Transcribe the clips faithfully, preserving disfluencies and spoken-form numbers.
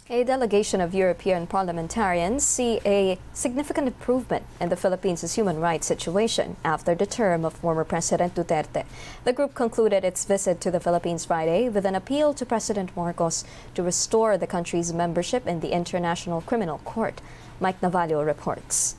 A delegation of European parliamentarians see a significant improvement in the Philippines' human rights situation after the term of former President Duterte. The group concluded its visit to the Philippines Friday with an appeal to President Marcos to restore the country's membership in the International Criminal Court. Mike Navalio reports.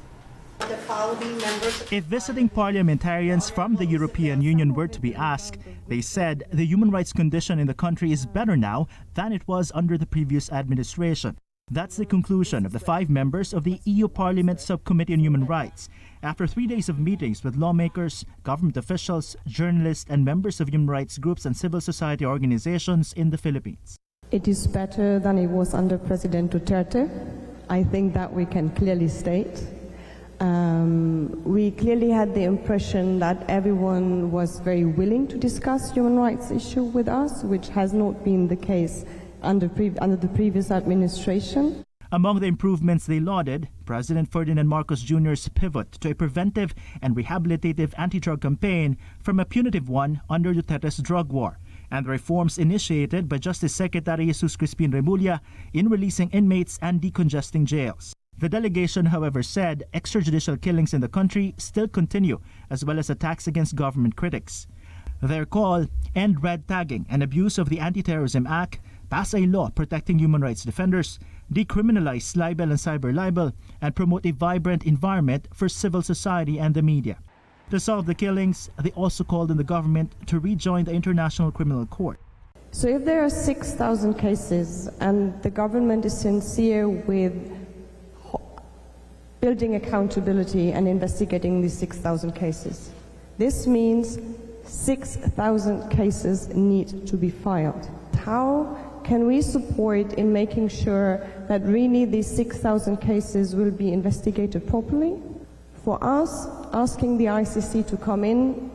If visiting parliamentarians from the European Union were to be asked, they said the human rights condition in the country is better now than it was under the previous administration. That's the conclusion of the five members of the E U Parliament Subcommittee on Human Rights after three days of meetings with lawmakers, government officials, journalists, and members of human rights groups and civil society organizations in the Philippines. It is better than it was under President Duterte. I think that we can clearly state. Um, we clearly had the impression that everyone was very willing to discuss human rights issue with us, which has not been the case under, pre under the previous administration. Among the improvements they lauded, President Ferdinand Marcos Junior's pivot to a preventive and rehabilitative anti-drug campaign from a punitive one under Duterte's drug war, and the reforms initiated by Justice Secretary Jesus Crispin Remulla in releasing inmates and decongesting jails. The delegation, however, said extrajudicial killings in the country still continue, as well as attacks against government critics. Their call, end red tagging and abuse of the Anti-Terrorism Act, pass a law protecting human rights defenders, decriminalize libel and cyber libel, and promote a vibrant environment for civil society and the media. To solve the killings, they also called on the government to rejoin the International Criminal Court. So if there are six thousand cases and the government is sincere with building accountability and investigating these six thousand cases, this means six thousand cases need to be filed. How can we support in making sure that really these six thousand cases will be investigated properly? For us, asking the I C C to come in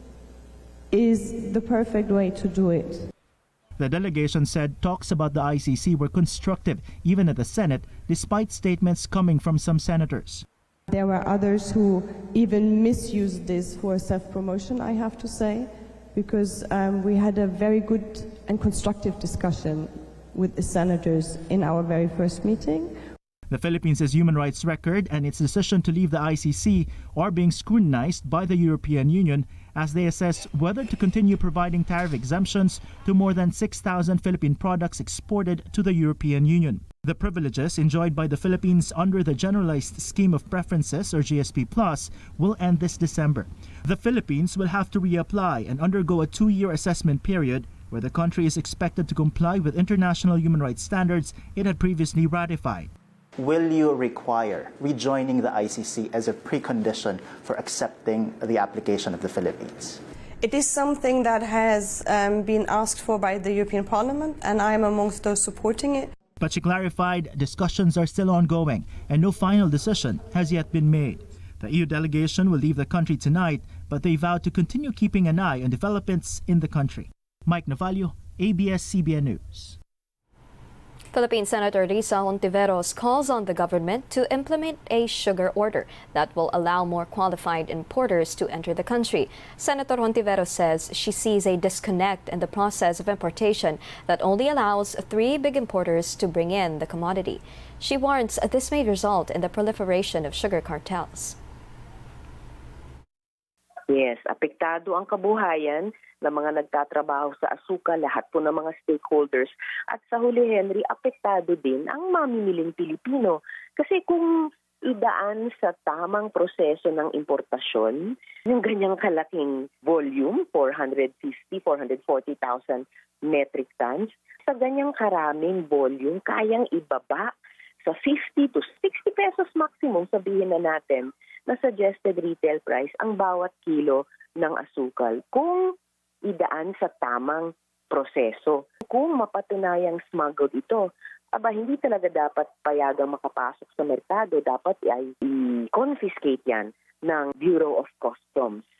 is the perfect way to do it. The delegation said talks about the I C C were constructive, even at the Senate, despite statements coming from some senators. There were others who even misused this for self-promotion, I have to say, because um, we had a very good and constructive discussion with the senators in our very first meeting. The Philippines' human rights record and its decision to leave the I C C are being scrutinized by the European Union as they assess whether to continue providing tariff exemptions to more than six thousand Philippine products exported to the European Union. The privileges enjoyed by the Philippines under the Generalized Scheme of Preferences, or G S P plus, will end this December. The Philippines will have to reapply and undergo a two-year assessment period where the country is expected to comply with international human rights standards it had previously ratified. Will you require rejoining the I C C as a precondition for accepting the application of the Philippines? It is something that has um, been asked for by the European Parliament, and I am amongst those supporting it. But she clarified discussions are still ongoing and no final decision has yet been made. The E U delegation will leave the country tonight, but they vowed to continue keeping an eye on developments in the country. Mike Navalio, A B S C B N News. Philippine Senator Risa Hontiveros calls on the government to implement a sugar order that will allow more qualified importers to enter the country. Senator Hontiveros says she sees a disconnect in the process of importation that only allows three big importers to bring in the commodity. She warns this may result in the proliferation of sugar cartels. Yes, apektado ang kabuhayan ng mga nagtatrabaho sa asukal, lahat po ng mga stakeholders. At sa huli, Henry, apektado din ang mamimiling Pilipino. Kasi kung idaan sa tamang proseso ng importasyon, yung ganyang kalaking volume, four hundred fifty, four hundred forty thousand metric tons, sa ganyang karaming volume, kayang ibaba sa fifty to sixty pesos maximum, sabihin na natin, na suggested retail price ang bawat kilo ng asukal kung idaan sa tamang proseso. Kung mapatunayang smuggled ito, aba hindi talaga dapat payagang makapasok sa merkado, dapat ay i-confiscate yan ng Bureau of Customs.